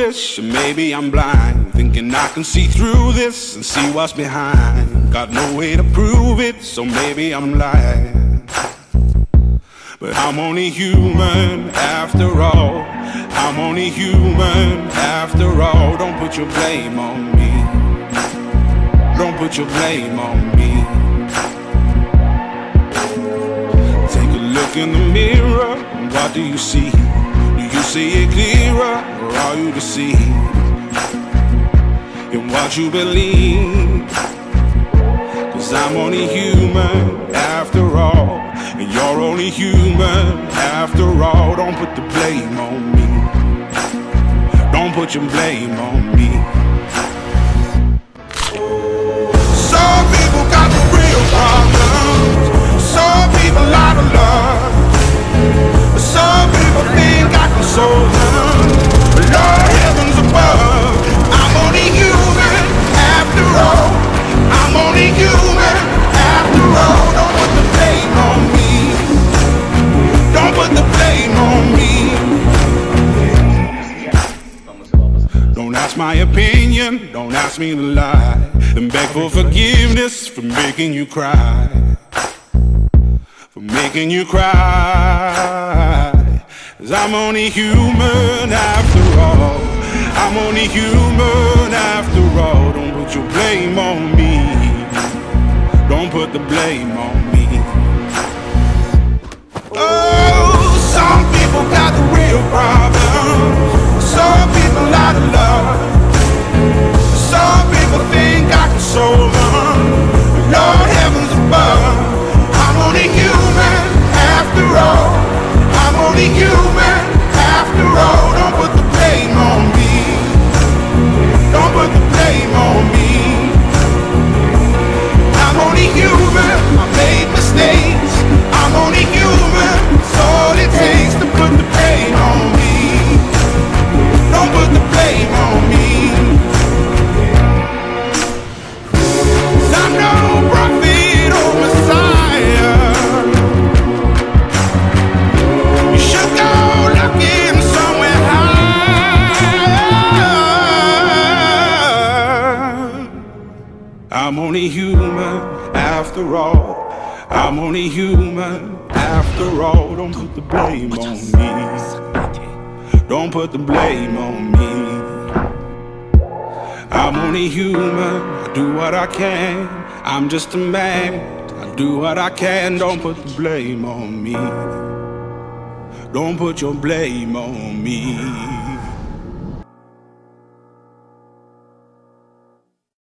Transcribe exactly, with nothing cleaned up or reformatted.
foolish, or maybe I'm blind, thinking I can see through this and see what's behind. Got no way to prove it, so maybe I'm lying. But I'm only human after all. I'm only human after all. Don't put your blame on me. Don't put your blame on me. Take a look in the mirror, what do you see? Do you see it clearer, or are you deceived in what you believe? Cause I'm only human after all, and you're only human after all. Don't put the blame on me. Don't put your blame on me. Some people got the real problems. Some people out of love. Some people think I can solve them, but Lord heavens above, I'm only human after all. I'm only human after all. Don't put the blame on me. Don't put the blame on me. Don't ask my opinion, don't ask me to lie, and beg for forgiveness for making you cry, for making you cry. Cause I'm only human after all. I'm only human after all. Don't put your blame on me. Don't put the blame on me. Oh, some people got the real problems. Some people out of love. Some people think I can solve them. Lord heavens above, I'm only human after all. I'm only human after all. Don't put the blame on me. Don't put the blame on me. I'm only human, I made mistakes. I'm only human, it's all it takes to put the blame on me. Don't put the blame on me. Cause I'm no prophet or Messiah. You should go looking somewhere higher. I'm only human after all. I'm only human after all. Don't put the blame on me. Don't put the blame on me. I'm only human, I do what I can. I'm just a man, I do what I can. Don't put the blame on me. Don't put your blame on me.